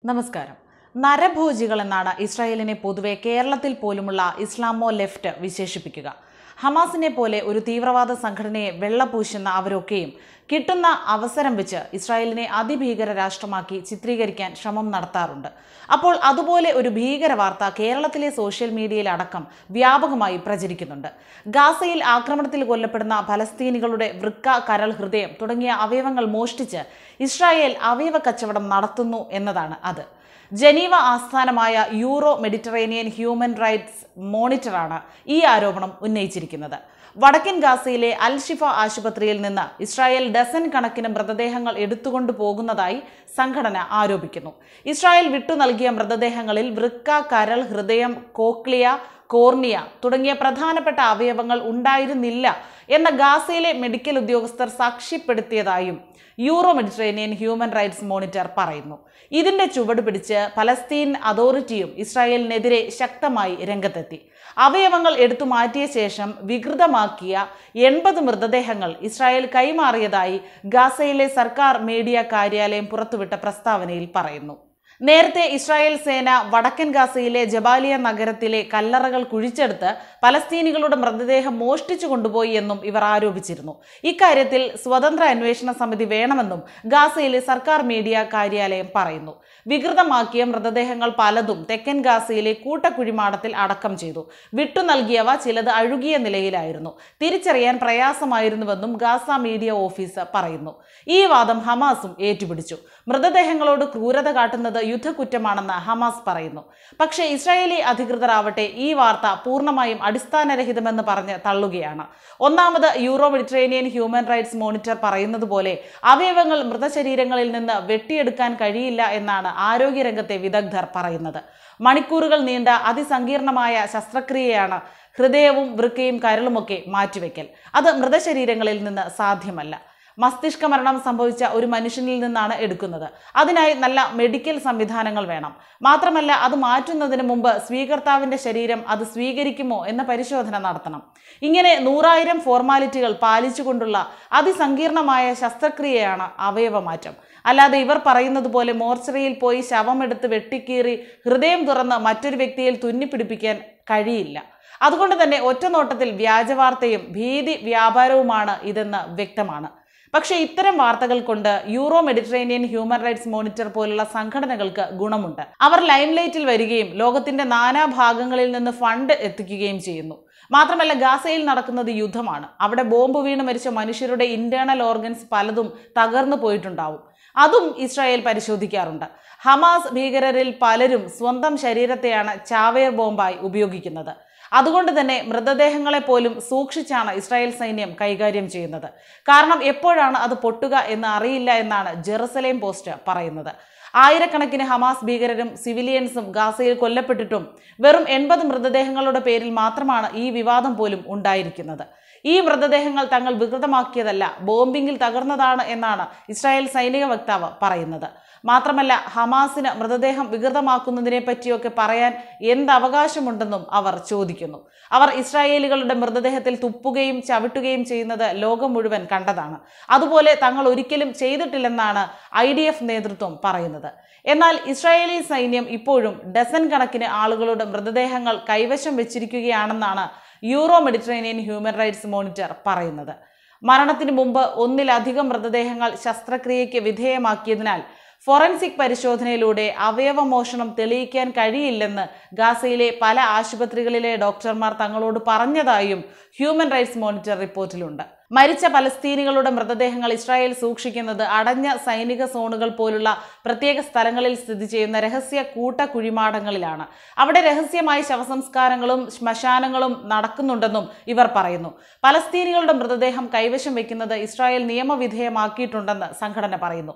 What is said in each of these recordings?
നമസ്കാരം. നരഭോജികൾ എന്നാണ് ഇസ്രായേലിനെ പൊതുവെ കേരളത്തിൽ പോലുമുള്ള ഇസ്ലാമോ ലെഫ്റ്റ് വിശേഷിപ്പിക്കുക. ഹമാസിനെ പോലെ ഒരു തീവ്രവാദ സംഘടനയെ വെള്ളപൂശുന്ന അവരൊക്കെയും കിട്ടുന്ന അവസരം വെച്ച് ഇസ്രായേലിനെ അതിഭീകര രാഷ്ട്രമാക്കി ചിത്രീകരിക്കാൻ ശ്രമം നടത്താറുണ്ട്. അപ്പോൾ അതുപോലെ ഒരു ഭീകര വാർത്ത കേരളത്തിലെ സോഷ്യൽ മീഡിയയിൽ അടക്കം വ്യാപകമായി പ്രചരിക്കുന്നുണ്ട്. ഗാസയിൽ ആക്രമണത്തിൽ കൊല്ലപ്പെടുന്ന ഫലസ്തീനികളുടെ വൃക്ക, കരൾ, ഹൃദയം തുടങ്ങിയ അവയവങ്ങൾ മോഷ്ടിച്ച് ഇസ്രായേൽ അവയവ കച്ചവടം നടത്തുന്നു എന്നതാണ് അത്. ജനീവ ആസ്ഥാനമായ യൂറോ മെഡിറ്ററേനിയൻ ഹ്യൂമൻ റൈറ്റ്സ് മോണിറ്ററാണ് ഈ ആരോപണം ഉന്നയിച്ചിരിക്കുന്നത്. വടക്കൻ ഗാസയിലെ അൽ ഷിഫ ആശുപത്രിയിൽ നിന്ന് ഇസ്രായേൽ ഡസൻ കണക്കിന് മൃതദേഹങ്ങൾ എടുത്തുകൊണ്ടു പോകുന്നതായി സംഘടന ആരോപിക്കുന്നു. ഇസ്രായേൽ വിട്ടു നൽകിയ മൃതദേഹങ്ങളിൽ വൃക്ക, കരൾ, ഹൃദയം, കോക്ലിയ, കോർണിയ തുടങ്ങിയ പ്രധാനപ്പെട്ട അവയവങ്ങൾ ഉണ്ടായിരുന്നില്ല എന്ന ഗാസയിലെ മെഡിക്കൽ ഉദ്യോഗസ്ഥർ സാക്ഷ്യപ്പെടുത്തിയതായും Euro Mediterranean Human Rights Monitor പറയുന്നു. ഇതിന്റെ ചുവട് പിടിച്ച് പലസ്തീൻ അതോറിറ്റിയും ഇസ്രായേലിനെതിരെ ശക്തമായി രംഗത്തെത്തി. അവയവങ്ങൾ എടുത്തു മാറ്റിയ ശേഷം വികൃതമാക്കിയ 80 മൃതദേഹങ്ങൾ ഇസ്രായേൽ കൈമാറിയതായി ഗാസയിലെ സർക്കാർ മീഡിയ കാര്യാലയം പുറത്തുവിട്ട പ്രസ്താവനയിൽ പറയുന്നു. നേരത്തെ ഇസ്രായേൽ സേന വടക്കൻ ഗാസയിലെ ജബാലിയ നഗരത്തിലെ കല്ലറകൾ കുഴിച്ചെടുത്ത് പലസ്തീനികളുടെ മൃതദേഹം മോഷ്ടിച്ചു കൊണ്ടുപോയി എന്നും ഇവർ ആരോപിച്ചിരുന്നു. ഇക്കാര്യത്തിൽ സ്വതന്ത്ര അന്വേഷണ സമിതി വേണമെന്നും ഗാസയിലെ സർക്കാർ മീഡിയ കാര്യാലയം പറയുന്നു. വികൃതമാക്കിയ മൃതദേഹങ്ങൾ പലതും തെക്കൻ ഗാസയിലെ കൂട്ടക്കുഴിമാടത്തിൽ അടക്കം ചെയ്തു. വിട്ടു നൽകിയവ ചിലത് അഴുകിയ നിലയിലായിരുന്നു. തിരിച്ചറിയാൻ പ്രയാസമായിരുന്നുവെന്നും ഗാസ മീഡിയ ഓഫീസ് പറയുന്നു. ഈ വാദം ഹമാസും ഏറ്റുപിടിച്ചു. മൃതദേഹങ്ങളോട് ക്രൂരത കാട്ടുന്നത് യുദ്ധക്കുറ്റമാണെന്ന് ഹമാസ് പറയുന്നു. പക്ഷേ ഇസ്രായേലി അധികൃതരാവട്ടെ ഈ വാർത്ത പൂർണ്ണമായും അടിസ്ഥാനരഹിതമെന്ന് പറഞ്ഞ് തള്ളുകയാണ്. ഒന്നാമത്, Euro Mediterranean Human Rights Monitor പറയുന്നത് പോലെ അവയവങ്ങൾ മൃതശരീരങ്ങളിൽ നിന്ന് വെട്ടിയെടുക്കാൻ കഴിയില്ല എന്നാണ് ആരോഗ്യരംഗത്തെ വിദഗ്ധർ പറയുന്നത്. മണിക്കൂറുകൾ നീണ്ട അതിസങ്കീർണമായ ശസ്ത്രക്രിയയാണ് ഹൃദയവും വൃക്കയും കരളുമൊക്കെ മാറ്റിവെക്കൽ. അത് മൃതശരീരങ്ങളിൽ നിന്ന് സാധ്യമല്ല. മസ്തിഷ്ക മരണം സംഭവിച്ച ഒരു മനുഷ്യനിൽ നിന്നാണ് എടുക്കുന്നത്. അതിനായി നല്ല മെഡിക്കൽ സംവിധാനങ്ങൾ വേണം. മാത്രമല്ല, അത് മാറ്റുന്നതിന് മുമ്പ് സ്വീകർത്താവിന്റെ ശരീരം അത് സ്വീകരിക്കുമോ എന്ന പരിശോധന നടത്തണം. ഇങ്ങനെ 100,000 ഫോർമാലിറ്റികൾ പാലിച്ചുകൊണ്ടുള്ള അതിസങ്കീർണമായ ശസ്ത്രക്രിയയാണ് അവയവമാറ്റം. അല്ലാതെ ഇവർ പറയുന്നത് പോലെ മോർച്ചറിയിൽ പോയി ശവമെടുത്ത് വെട്ടിക്കീറി ഹൃദയം തുറന്ന് മറ്റൊരു വ്യക്തിയിൽ തുന്നിപ്പിടിപ്പിക്കാൻ കഴിയില്ല. അതുകൊണ്ട് തന്നെ ഒറ്റനോട്ടത്തിൽ വ്യാജവാർത്തയും ഭീതി വ്യാപാരവുമാണ് ഇതെന്ന് വ്യക്തമാണ്. പക്ഷേ ഇത്തരം വാർത്തകൾ കൊണ്ട് Euro Mediterranean Human Rights Monitor പോലുള്ള സംഘടനകൾക്ക് ഗുണമുണ്ട്. അവർ ലൈംലൈറ്റിൽ വരികയും ലോകത്തിന്റെ നാനാഭാഗങ്ങളിൽ നിന്ന് ഫണ്ട് എത്തിക്കുകയും ചെയ്യുന്നു. മാത്രമല്ല, ഗാസയിൽ നടക്കുന്നത് യുദ്ധമാണ്. അവിടെ ബോംബ് വീണ് മരിച്ച മനുഷ്യരുടെ ഇന്റേണൽ ഓർഗൻസ് പലതും തകർന്നു പോയിട്ടുണ്ടാവും. അതും ഇസ്രായേൽ പരിശോധിക്കാറുണ്ട്. ഹമാസ് ഭീകരരിൽ പലരും സ്വന്തം ശരീരത്തെയാണ് ചാവേർ ബോംബായി ഉപയോഗിക്കുന്നത്. അതുകൊണ്ട് തന്നെ മൃതദേഹങ്ങളെ പോലും സൂക്ഷിച്ചാണ് ഇസ്രായേൽ സൈന്യം കൈകാര്യം ചെയ്യുന്നത്. കാരണം എപ്പോഴാണ് അത് പൊട്ടുക എന്ന് അറിയില്ല എന്നാണ് ജെറുസലേം പോസ്റ്റ് പറയുന്നത്. ആയിരക്കണക്കിന് ഹമാസ് ഭീകരരും സിവിലിയൻസും ഗാസയിൽ കൊല്ലപ്പെട്ടിട്ടും വെറും 80 മൃതദേഹങ്ങളുടെ പേരിൽ മാത്രമാണ് ഈ വിവാദം പോലും ഉണ്ടായിരിക്കുന്നത്. ഈ മൃതദേഹങ്ങൾ തങ്ങൾ വികൃതമാക്കിയതല്ല, ബോംബിങ്ങിൽ തകർന്നതാണ് എന്നാണ് ഇസ്രായേൽ സൈനിക വക്താവ് പറയുന്നത്. മാത്രമല്ല, ഹമാസിന് മൃതദേഹം വികൃതമാക്കുന്നതിനെ പറ്റിയൊക്കെ പറയാൻ എന്ത് അവകാശമുണ്ടെന്നും അവർ ചോദിക്കുന്നു. അവർ ഇസ്രായേലികളുടെ മൃതദേഹത്തിൽ തുപ്പുകയും ചവിട്ടുകയും ചെയ്യുന്നത് ലോകം മുഴുവൻ കണ്ടതാണ്. അതുപോലെ തങ്ങൾ ഒരിക്കലും ചെയ്തിട്ടില്ലെന്നാണ് IDF നേതൃത്വം പറയുന്നത്. എന്നാൽ ഇസ്രായേലി സൈന്യം ഇപ്പോഴും ഡസൻ കണക്കിന് ആളുകളുടെ മൃതദേഹങ്ങൾ കൈവശം വെച്ചിരിക്കുകയാണെന്നാണ് Euro Mediterranean Human Rights Monitor പറയുന്നത്. മരണത്തിന് മുമ്പ് ഒന്നിലധികം മൃതദേഹങ്ങൾ ശസ്ത്രക്രിയയ്ക്ക് വിധേയമാക്കിയതിനാൽ ഫോറൻസിക് പരിശോധനയിലൂടെ അവയവമോഷണം തെളിയിക്കാൻ കഴിയില്ലെന്ന് ഗാസയിലെ പല ആശുപത്രികളിലെ ഡോക്ടർമാർ തങ്ങളോട് പറഞ്ഞതായും ഹ്യൂമൻ റൈറ്റ്സ് മോണിറ്റർ റിപ്പോർട്ടിലുണ്ട്. മരിച്ച പലസ്തീനികളുടെ മൃതദേഹങ്ങൾ ഇസ്രായേൽ സൂക്ഷിക്കുന്നത് അടഞ്ഞ സൈനിക സോണുകൾ പോലുള്ള പ്രത്യേക സ്ഥലങ്ങളിൽ സ്ഥിതി ചെയ്യുന്ന രഹസ്യ കൂട്ടക്കുഴിമാടങ്ങളിലാണ്. അവിടെ രഹസ്യമായി ശവസംസ്കാരങ്ങളും ശ്മശാനങ്ങളും നടക്കുന്നുണ്ടെന്നും ഇവർ പറയുന്നു. പലസ്തീനികളുടെ മൃതദേഹം കൈവശം വയ്ക്കുന്നത് ഇസ്രായേൽ നിയമവിധേയമാക്കിയിട്ടുണ്ടെന്ന് സംഘടന പറയുന്നു.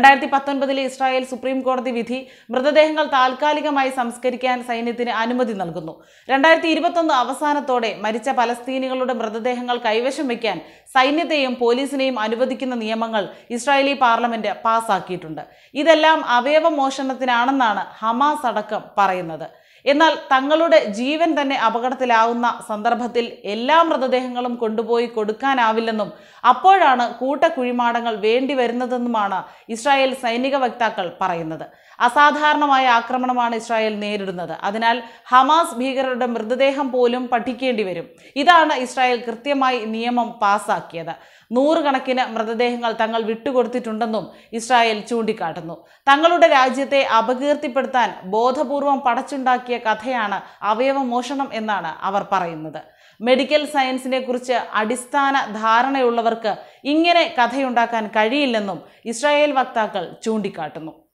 2019 ഇസ്രായേൽ സുപ്രീം കോടതി വിധി മൃതദേഹങ്ങൾ താൽക്കാലികമായി സംസ്കരിക്കാൻ സൈന്യത്തിന് അനുമതി നൽകുന്നു. 2021 അവസാനത്തോടെ മരിച്ച പലസ്തീനികളുടെ മൃതദേഹങ്ങൾ കൈവശം വയ്ക്കാൻ സൈന്യത്തെയും പോലീസിനെയും അനുവദിക്കുന്ന നിയമങ്ങൾ ഇസ്രായേലി പാർലമെന്റ് പാസാക്കിയിട്ടുണ്ട്. ഇതെല്ലാം അവയവമോഷണത്തിനാണെന്നാണ് ഹമാസ് അടക്കം പറയുന്നത്. എന്നാൽ തങ്ങളുടെ ജീവൻ തന്നെ അപകടത്തിലാവുന്ന സന്ദർഭത്തിൽ എല്ലാ മൃതദേഹങ്ങളും കൊണ്ടുപോയി കൊടുക്കാനാവില്ലെന്നും അപ്പോഴാണ് കൂട്ടക്കുഴിമാടങ്ങൾ വേണ്ടി വരുന്നതെന്നുമാണ് ഇസ്രായേൽ സൈനിക വക്താക്കൾ പറയുന്നത്. അസാധാരണമായ ആക്രമണമാണ് ഇസ്രായേൽ നേരിടുന്നത്. അതിനാൽ ഹമാസ് ഭീകരരുടെ മൃതദേഹം പോലും പഠിക്കേണ്ടി വരും. ഇതാണ് ഇസ്രായേൽ കൃത്യമായി നിയമം പാസാക്കിയത്. 100 കണക്കിന് മൃതദേഹങ്ങൾ തങ്ങൾ വിട്ടുകൊടുത്തിട്ടുണ്ടെന്നും ഇസ്രായേൽ ചൂണ്ടിക്കാട്ടുന്നു. തങ്ങളുടെ രാജ്യത്തെ അപകീർത്തിപ്പെടുത്താൻ ബോധപൂർവം പടച്ചുണ്ടാക്കിയ കഥയാണ് അവയവമോഷണം എന്നാണ് അവർ പറയുന്നത്. മെഡിക്കൽ സയൻസിനെ കുറിച്ച് അടിസ്ഥാന ധാരണയുള്ളവർക്ക് ഇങ്ങനെ കഥയുണ്ടാക്കാൻ കഴിയില്ലെന്നും ഇസ്രായേൽ വക്താക്കൾ ചൂണ്ടിക്കാട്ടുന്നു.